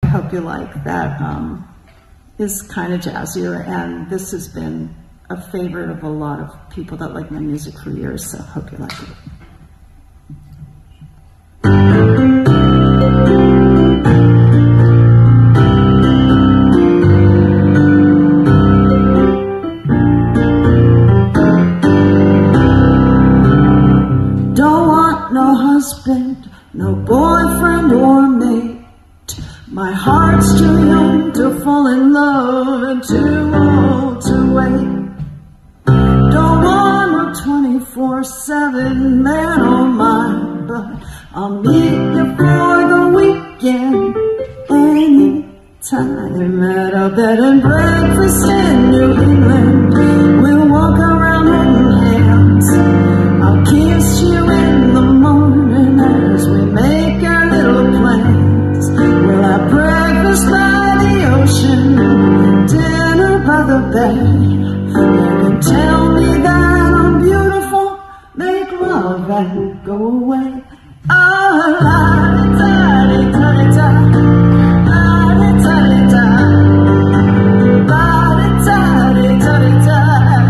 hope you like. That is kind of jazzier, and this has been a favorite of a lot of people that like my music for years, so hope you like it. Don't want no husband, no boyfriend or mate. My heart's too young to fall in love and too old to wait. Don't want no 24/7 man or mine, but I'll meet you for the weekend anytime at a bed and breakfast in New England. We'll walk around holding hands. I'll kiss you in the morning as we make our little plans. We'll have breakfast by the ocean, dinner by the bay. You can tell me that I'm beautiful, make love and go away. Oh, la-di-da-di-da-di-da, la-di-da-di-da, la-di-da-di-da-di-da.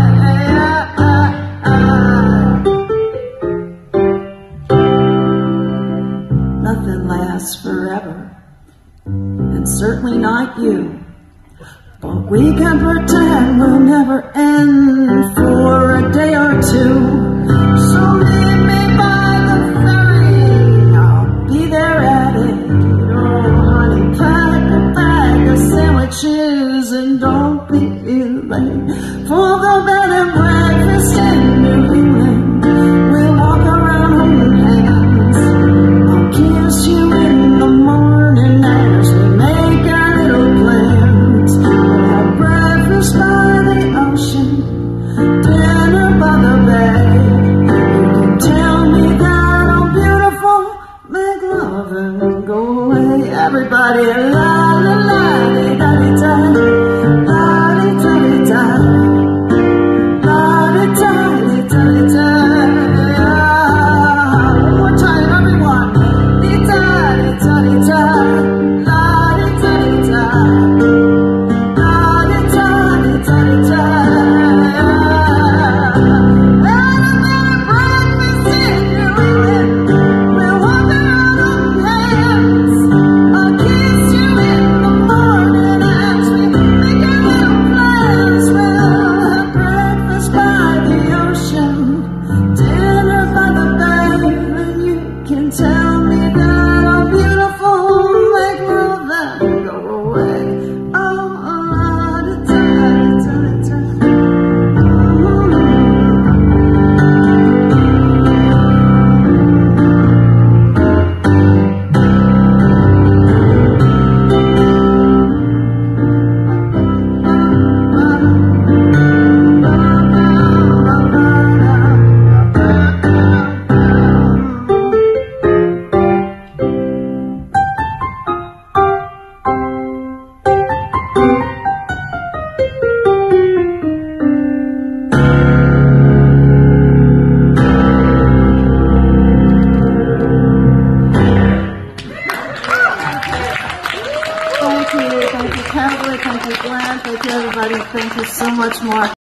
Nothing lasts forever, and certainly not you. But we can pretend we'll never end for a day or two. So meet me by the ferry, I'll be there at 8. Oh honey, pack a bag of sandwiches and don't be late for the bed and breakfast in New England. We'll walk around holding hands. I'll kiss you in the morning as we make our little plans. By the ocean, dinner by the bay. You can tell me that I'm beautiful, make love and go away. Everybody, la la la di da di da, la di da di da, la di da di da di da. One more time, everyone. Di da di da di da, la di da di da. Tell me that I'm beautiful, make love and go away. Oh, Thank you, Carol, thank you, Glenn, thank you, everybody. Thank you so much, Mark.